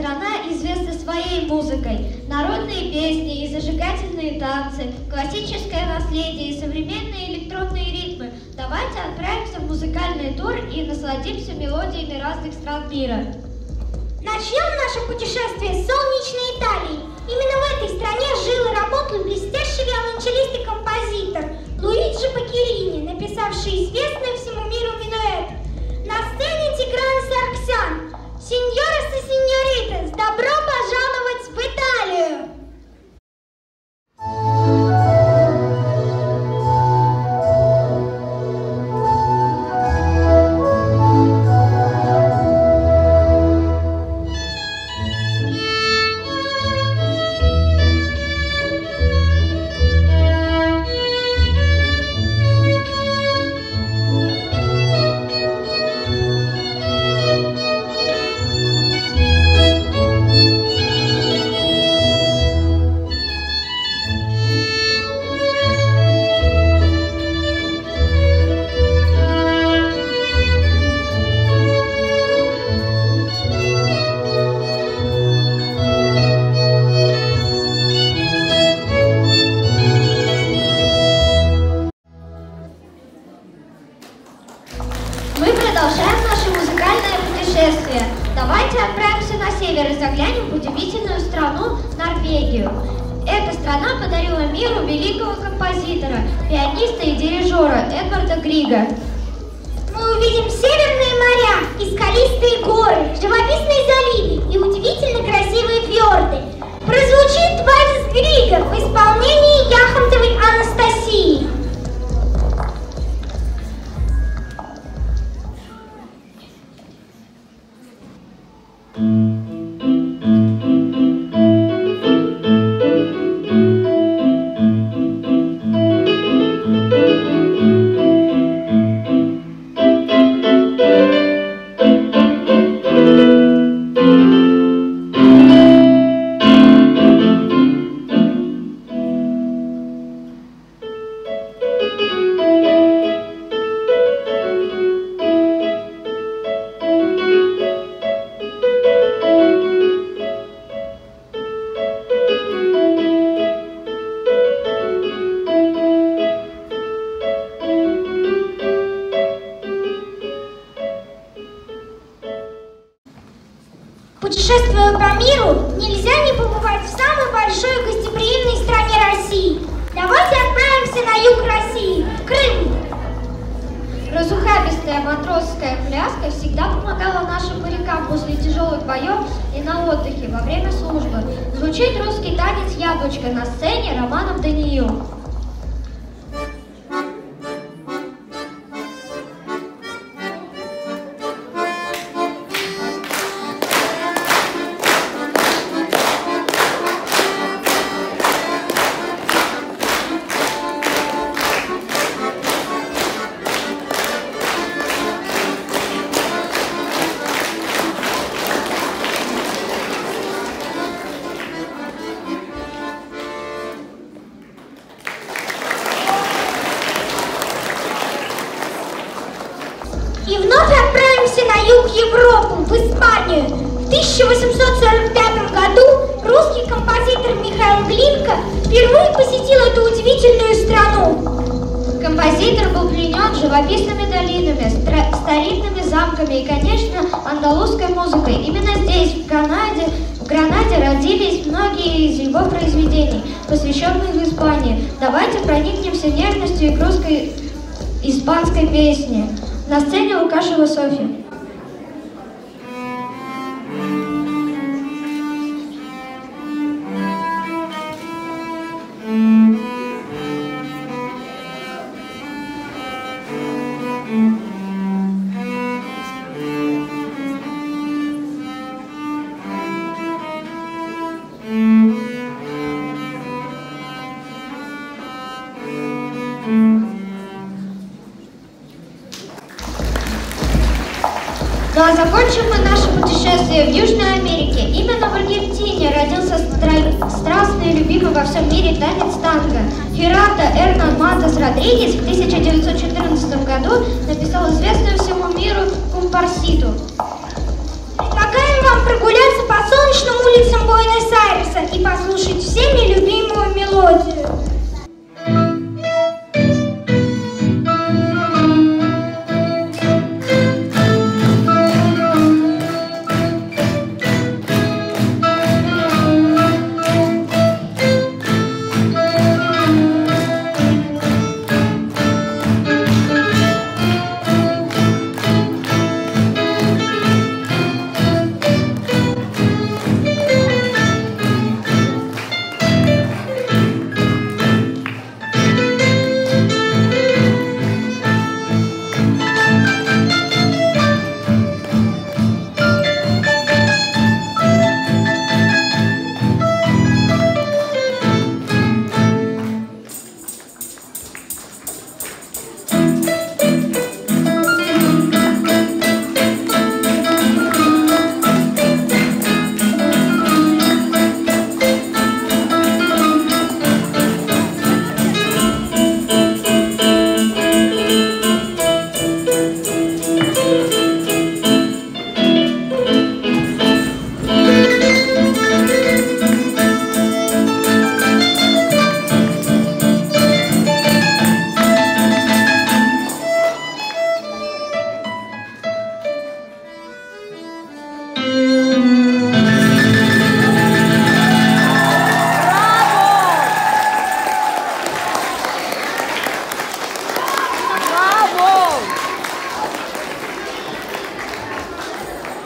страна известна своей музыкой. Народные песни и зажигательные танцы, классическое наследие и современные электронные ритмы. Давайте отправимся в музыкальный тур и насладимся мелодиями разных стран мира. Начнем наше путешествие с солнечной Италии. Именно в этой стране жил и работал блестящий виолончелист и композитор Луиджи Пакерини, написавший известный всему миру минуэт. На сцене Тигран Сарксян. Сеньорас и сеньоритас, добро пожаловать в Италию! Давайте отправимся на север и заглянем в удивительную страну Норвегию. Эта страна подарила миру великого композитора, пианиста и дирижера Эдварда Грига. Мы увидим северные моря и скалистые горы, живописные заливы и удивительно красивые фьорды. Прозвучит вальс Грига в исполнении Яхонтовой Анастасии. Путешествуя по миру, нельзя не побывать в самой большой гостеприимной стране России. Давайте отправимся на юг России, в Крым. Разухабистая матросская пляска всегда помогала нашим морякам после тяжелых боев и на отдыхе во время службы. Звучит русский танец «Яблочко» на сцене Романов Даниил. И вновь отправимся на юг Европы, в Испанию. В 1845 году русский композитор Михаил Глинка впервые посетил эту удивительную страну. Композитор был пленен живописными долинами, старинными замками и, конечно, андалузской музыкой. Именно здесь, в Гранаде, родились многие из его произведений, посвященных Испании. Давайте проникнемся нежностью и грузкой испанской песни. На сцене Лукашева Софья. Ну а закончим мы наше путешествие в Южной Америке. Именно в Аргентине родился страстный и любимый во всем мире танец танго. Херардо Эрнан Матос Родригес в 1914 году написал известную всему миру компарситу. Предлагаем вам прогуляться по солнечным улицам Буэнос-Айреса и послушать всеми любимую мелодию.